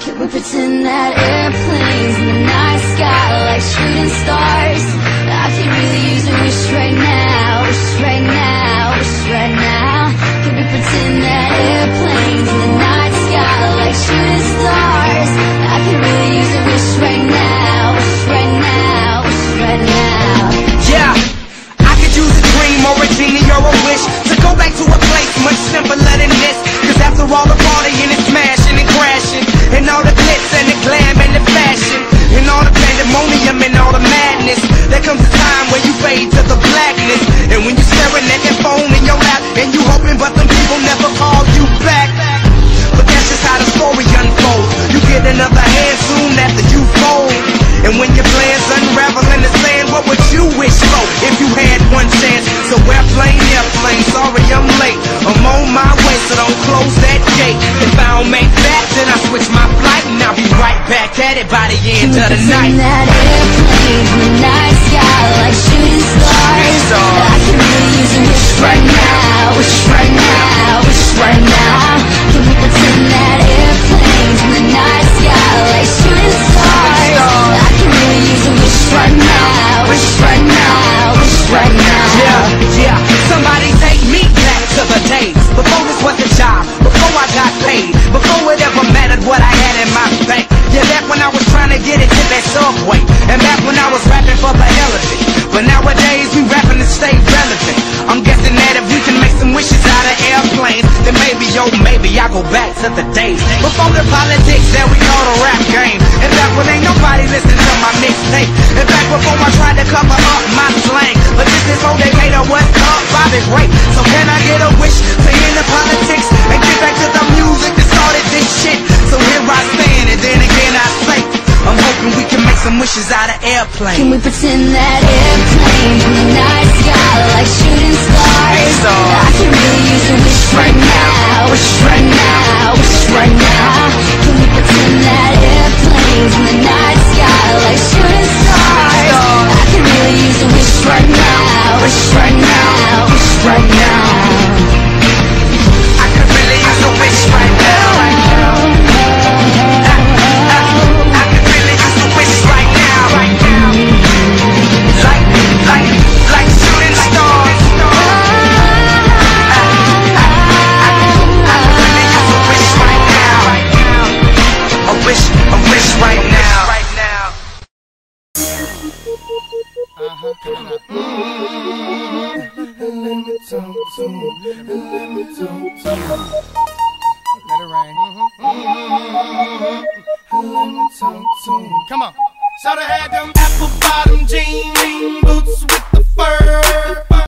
Can we pretend that airplanes in the night sky like shooting stars? I could really use a wish right now, wish right now, wish right now. Can we pretend that airplanes in the night sky like shooting stars? I could really use a wish right now, wish right now, wish right now. Yeah, I could use a dream or a genie or a wish to go back to a place much simpler than this. Cause after all the partying and smashing and crashing, and all the glitz and the glam and the fashion, and all the pandemonium and all the madness, there comes a time where you fade to the blackness. And when you're staring at that phone in your lap, and you hoping but them people never call you back. But that's just how the story unfolds. You get another hand soon after you fold. And when your plans unravel in the sand, what would you wish for if you had one chance? So airplane, sorry I'm late. I'm on my way, so don't close that gate. If I don't make that, then I switch my flight, and I'll be right back at it by the end of the night. That airplane in the night sky like shooting stars. I can really use a wish right now, wish right now, wish right now. Can we pretend that airplanes in the night sky like shooting stars? I can really use a wish right now, wish right now, wish right now. Yeah, somebody take me back to the days before this was a job, before I got paid, before it ever mattered what I had in my bank. Yeah, back when I was trying to get it to that subway, and back when I was rapping for the hell of it. But nowadays we rapping to stay relevant. I'm guessing that if we can make some wishes out of airplanes, then maybe, oh maybe I'll go back to the days before the politics that we call the rap game. And back when ain't nobody listened to my mixtape. And back before I tried to cover up my slang. But this whole decade of what's up, Bobby Ray. So can I get a wish to end the politics and get back to the music that started this shit? So here I stand, and then again I say, I'm hoping we can make some wishes out of airplanes. Can we pretend that airplanes in the night sky like shooting stars? I can really use a wish right now, wish right now, wish right now. Can we pretend that airplanes in the night sky like shooting stars? I can really use a wish right now, wish right now, wish right now. I could really use a wish right now, right now. I could really use a wish right now, right now. Like shooting stars. I could really use a wish right now, right now. A wish right now, right now. Let me talk to him. Let me talk to him. Let it rain. Let me talk to him. Come on. So they had them apple bottom jean boots with the fur.